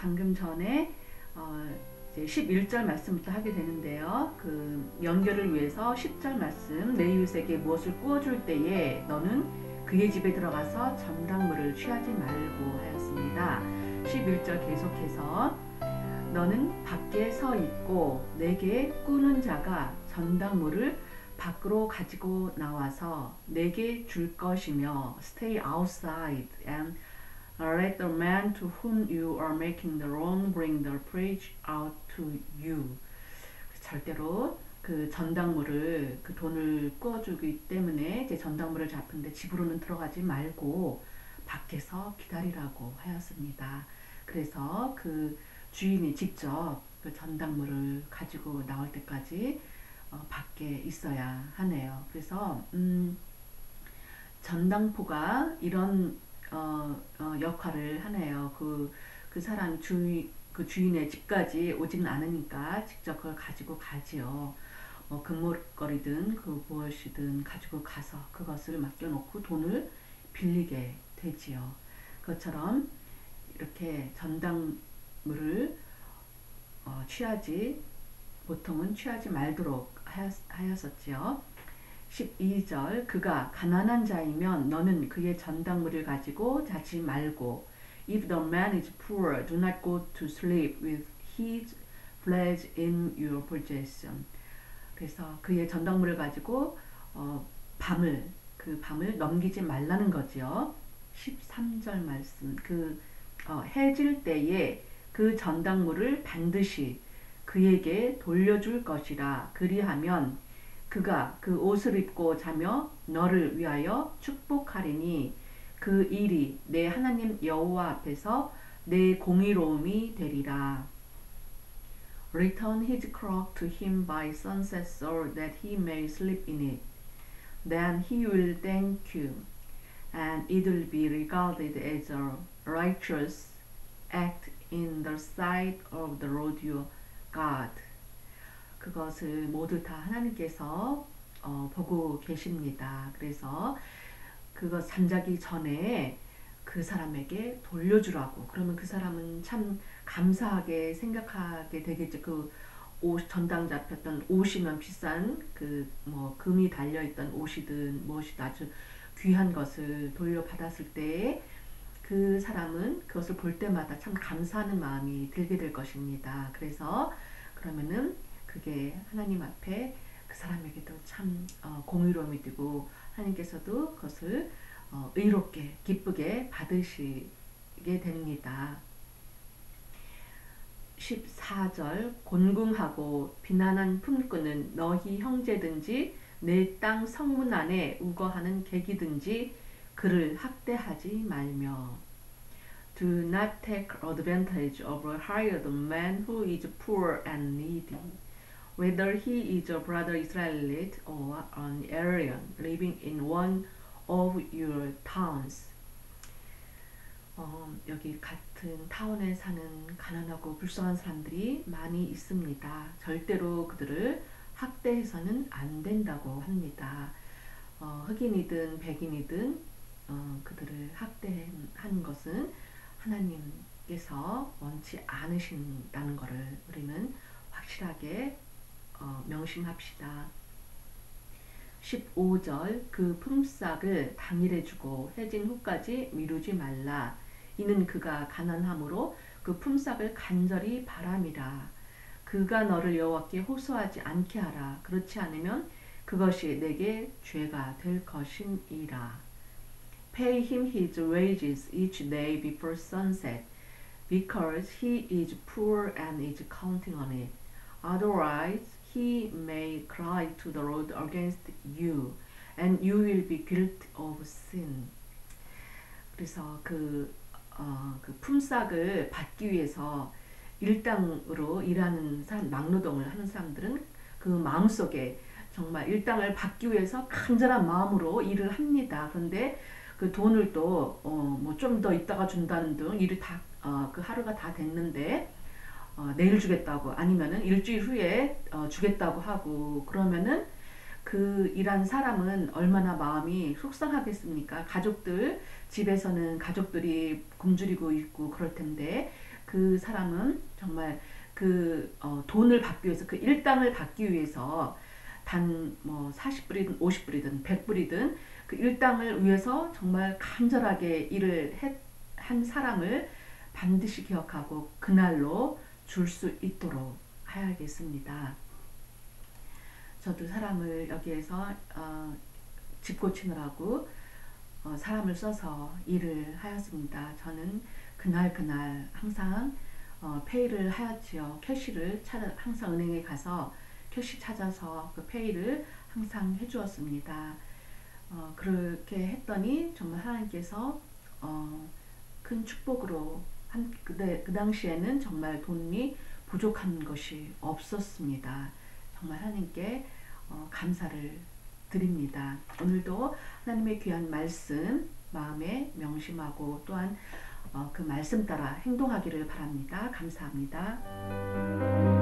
방금 전에 이제 11절 말씀부터 하게 되는데요. 그 연결을 위해서 10절 말씀, 내 이웃에게 무엇을 구워줄 때에 너는 그의 집에 들어가서 전당물을 취하지 말고 하였습니다. 11절 계속해서 너는 밖에 서 있고 내게 꾸는 자가 전당물을 밖으로 가지고 나와서 내게 줄 것이며 stay outside and let the man to whom you are making the wrong bring the praise out to you. 절대로 그 전당물을 그 돈을 꾸어주기 때문에 이제 전당물을 잡은데 집으로는 들어가지 말고 밖에서 기다리라고 하였습니다. 그래서 그 주인이 직접 그 전당물을 가지고 나올 때까지 밖에 있어야 하네요. 그래서 전당포가 이런 역할을 하네요. 그 사람 그 주인의 집까지 오지는 않으니까 직접 그걸 가지고 가지요. 금목걸이든 그 무엇이든 가지고 가서 그것을 맡겨놓고 돈을 빌리게 되지요. 그것처럼 이렇게 전당물을 보통은 취하지 말도록 하였었지요. 12절 그가 가난한 자이면 너는 그의 전당물을 가지고 자지 말고 If the man is poor, do not go to sleep with his pledge in your possession. 그래서 그의 전당물을 가지고 그 밤을 넘기지 말라는 거지요. 13절 말씀 해질 때에 그 전당물을 반드시 그에게 돌려줄 것이라. 그리하면 그가 그 옷을 입고 자며 너를 위하여 축복하리니 그 일이 내 하나님 여호와 앞에서 내 공의로움이 되리라. Return his cloak to him by sunset so that he may sleep in it. Then he will thank you, and it will be regarded as a righteous act in the sight of the Lord your God. 그것을 모두 다 하나님께서 보고 계십니다. 그래서 그것 잠자기 전에 그 사람에게 돌려주라고. 그러면 그 사람은 참 감사하게 생각하게 되겠죠. 그 전당 잡혔던 옷이면 비싼 금이 달려있던 옷이든 무엇이든 아주 귀한 것을 돌려받았을 때에 그 사람은 그것을 볼 때마다 참 감사하는 마음이 들게 될 것입니다. 그래서 그러면은 그게 하나님 앞에 그 사람에게도 참 공의로움이 되고 하나님께서도 그것을 의롭게 기쁘게 받으시게 됩니다. 14절 곤궁하고 비난한 품꾼은 너희 형제든지 내 땅 성문 안에 우거하는 객이든지 그를 학대하지 말며 Do not take advantage of a hired man who is poor and needy, whether he is a brother Israelite or an Aryan living in one of your towns. 여기 같은 타운에 사는 가난하고 불쌍한 사람들이 많이 있습니다. 절대로 그들을 학대해서는 안 된다고 합니다. 흑인이든 백인이든 그들을 학대하는 것은 하나님께서 원치 않으신다는 것을 우리는 확실하게 명심합시다. 15절 그 품삯을 당일에 주고 해진 후까지 미루지 말라. 이는 그가 가난함으로 그 품삯을 간절히 바람이라. 그가 너를 여호와께 호소하지 않게 하라. 그렇지 않으면 그것이 내게 죄가 될 것임이라. Pay him his wages each day before sunset, because he is poor and is counting on it. Otherwise, he may cry to the Lord against you, and you will be guilty of sin. 그래서 그 품삯을 받기 위해서 일당으로 일하는 사람, 막노동을 하는 사람들은 그 마음속에 정말 일당을 받기 위해서 간절한 마음으로 일을 합니다. 그런데 그 돈을 또 뭐 좀 더 있다가 준다는 등 일이 다 그 하루가 다 됐는데 내일 주겠다고 아니면은 일주일 후에 주겠다고 하고 그러면은 그 일한 사람은 얼마나 마음이 속상하겠습니까? 집에서는 가족들이 굶주리고 있고 그럴 텐데 그 사람은 정말 돈을 받기 위해서, 그 일당을 받기 위해서 단 뭐 40불이든 50불이든 100불이든 그 일당을 위해서 정말 간절하게 일을 한 사람을 반드시 기억하고 그날로 줄 수 있도록 해야겠습니다. 저도 사람을 여기에서 집 고치느라고 사람을 써서 일을 하였습니다. 저는 그날 항상 페이를 하였지요. 캐시를 항상 은행에 가서 캐시 찾아서 그 페이를 항상 해주었습니다. 그렇게 했더니 정말 하나님께서 큰 축복으로 그 당시에는 정말 돈이 부족한 것이 없었습니다. 정말 하나님께 감사를 드립니다. 오늘도 하나님의 귀한 말씀 마음에 명심하고 또한 그 말씀 따라 행동하기를 바랍니다. 감사합니다.